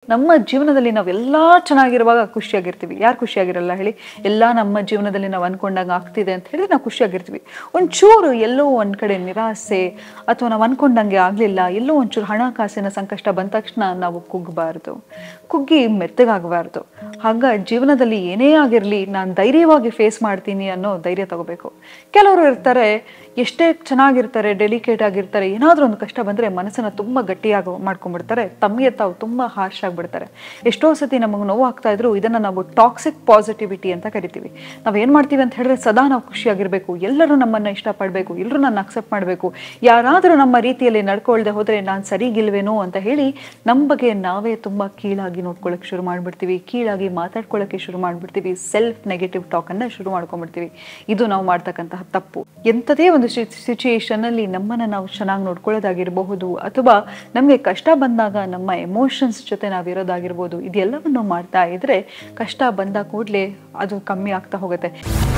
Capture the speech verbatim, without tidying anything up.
ನಮ್ಮ ಜೀವನದಲ್ಲಿ ನಾವೆಲ್ಲ ಚೆನ್ನಾಗಿರುವಾಗ ಖುಷಿಯಾಗಿರ್ತೀವಿ. ಯಾರು ಖುಷಿಯಾಗಿರಲ್ಲ ಹೇಳಿ? ಎಲ್ಲ ನಮ್ಮ ಜೀವನದಲ್ಲಿ ನಾವು ಅನ್ಕೊಂಡಂಗೆ ಆಗ್ತಿದೆ ಅಂತ ಹೇಳಿದ್ರೆ ನಾವು ಖುಷಿಯಾಗಿರ್ತೀವಿ. ಒಂಚೂರು ಎಲ್ಲೋ ಒಂದ್ ಕಡೆ ನಿರಾಸೆ ಅಥವಾ ನಾವು ಅನ್ಕೊಂಡಂಗೆ ಆಗ್ಲಿಲ್ಲ, ಎಲ್ಲೋ ಒಂಚೂರು ಹಣಕಾಸಿನ ಸಂಕಷ್ಟ ಬಂದ ತಕ್ಷಣ ನಾವು ಕುಗ್ಗಬಾರ್ದು, ಕುಗ್ಗಿ ಮೆತ್ತಗಾಗಬಾರ್ದು. ಹಾಗ ಜೀವನದಲ್ಲಿ ಏನೇ ಆಗಿರ್ಲಿ ನಾನು ಧೈರ್ಯವಾಗಿ ಫೇಸ್ ಮಾಡ್ತೀನಿ ಅನ್ನೋ ಧೈರ್ಯ ತಗೋಬೇಕು. ಕೆಲವರು ಇರ್ತಾರೆ, ಎಷ್ಟೇ ಚೆನ್ನಾಗಿರ್ತಾರೆ, ಡೆಲಿಕೇಟ್ ಆಗಿರ್ತಾರೆ, ಏನಾದ್ರೂ ಒಂದು ಕಷ್ಟ ಬಂದ್ರೆ ಮನಸ್ಸನ್ನ ತುಂಬಾ ಗಟ್ಟಿಯಾಗಿ ಮಾಡ್ಕೊಂಡ್ಬಿಡ್ತಾರೆ, ತಮ್ಮಿಗೆ ತಾವು ತುಂಬಾ ಹಾರ್ಶ್ ಆಗ್ಬಿಡ್ತಾರೆ. ಎಷ್ಟೋ ಸತಿ ನಮಗೆ ನೋವು ಆಗ್ತಾ ಇದ್ರು ಇದನ್ನ ನಾವು ಟಾಕ್ಸಿಕ್ ಪಾಸಿಟಿವಿಟಿ ಅಂತ ಕರಿತೀವಿ. ನಾವ್ ಏನ್ ಮಾಡ್ತೀವಿ ಅಂತ ಹೇಳಿದ್ರೆ ಸದಾ ನಾವು ಖುಷಿಯಾಗಿರ್ಬೇಕು, ಎಲ್ಲರೂ ನಮ್ಮನ್ನ ಇಷ್ಟಪಡ್ಬೇಕು, ಎಲ್ಲರೂ ನನ್ನ ಅಕ್ಸೆಪ್ಟ್ ಮಾಡ್ಬೇಕು, ಯಾರಾದ್ರೂ ನಮ್ಮ ರೀತಿಯಲ್ಲಿ ನಡ್ಕೊಳ್ದೆ ಹೋದ್ರೆ ನಾನ್ ಸರಿಗಿಲ್ವೇನೋ ಅಂತ ಹೇಳಿ ನಮ್ಮ ಬಗ್ಗೆ ನಾವೇ ತುಂಬಾ ಕೀಳಾಗಿ ನೋಡ್ಕೊಳಕ್ ಶುರು ಮಾಡ್ಬಿಡ್ತೀವಿ, ಕೀಳಾಗಿ ಮಾತಾಡ್ಕೊಳಕ್ಕೆ ಶುರು ಮಾಡ್ಬಿಡ್ತೀವಿ, ಸೆಲ್ಫ್ ನೆಗೆಟಿವ್ ಟಾಕ್ ಅನ್ನ ಶುರು ಮಾಡ್ಕೊಂಡ್ಬಿಡ್ತೀವಿ. ಇದು ನಾವು ಮಾಡ್ತಕ್ಕಂತಹ ತಪ್ಪು. ಎಂಥದೇ ಒಂದು ಸಿಚುಯೇಷನ್ ಅಲ್ಲಿ ನಮ್ಮನ್ನ ನಾವು ಚೆನ್ನಾಗಿ ನೋಡ್ಕೊಳ್ಳೋದಾಗಿರಬಹುದು, ಅಥವಾ ನಮಗೆ ಕಷ್ಟ ಬಂದಾಗ ನಮ್ಮ ಎಮೋಷನ್ಸ್ ಜೊತೆ ನಾವಿರೋದಾಗಿರ್ಬೋದು, ಇದೆಲ್ಲವನ್ನು ಮಾಡ್ತಾ ಇದ್ರೆ ಕಷ್ಟ ಬಂದ ಕೂಡಲೇ ಅದು ಕಮ್ಮಿ ಆಗ್ತಾ ಹೋಗುತ್ತೆ.